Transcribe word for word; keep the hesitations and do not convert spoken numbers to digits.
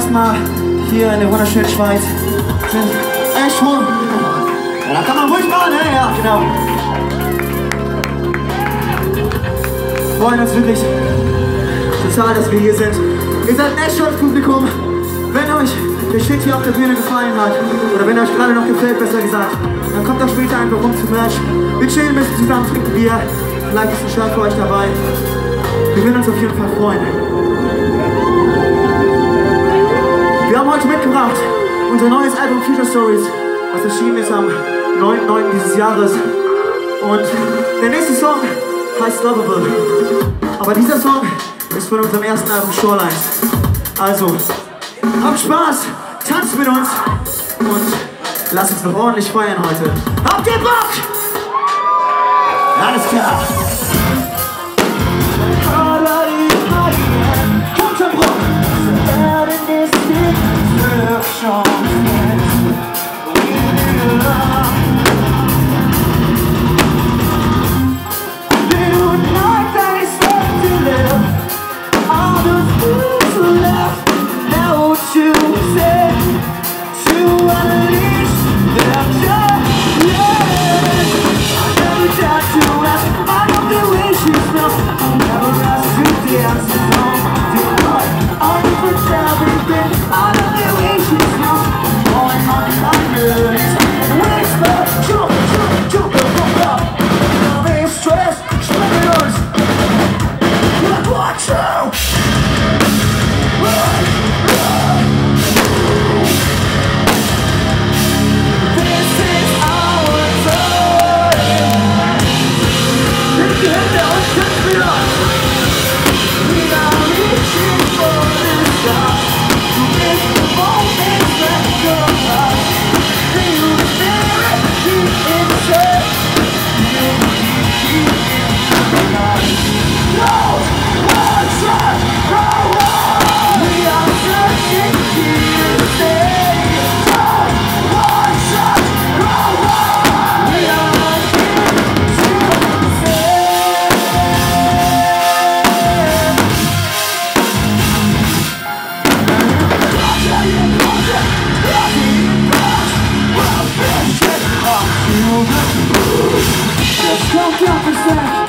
ersten Mal hier in der wunderschönen Schweiz. Sind echt schwul. Ja, da kann man ruhig machen, ne? Ja, genau. Wir freuen uns wirklich total, dass wir hier sind. Ihr seid ein echt schönes Publikum. Wenn euch der Shit hier auf der Bühne gefallen hat, oder wenn euch gerade noch gefällt, besser gesagt, dann kommt doch später einfach rum zum Merch. Wir chillen ein bisschen zusammen, trinken Bier. Vielleicht ist ein Shirt für euch dabei. Wir würden uns auf jeden Fall freuen. Wir haben heute mitgebracht unser neues Album Future Stories, was erschienen ist am neunten neunten dieses Jahres. Und der nächste Song heißt Lovable. Aber dieser Song ist von unserem ersten Album Shorelines. Also, habt Spaß, tanzt mit uns und lasst uns noch ordentlich feiern heute. Habt ihr Bock? Alles klar. Let's go, drop a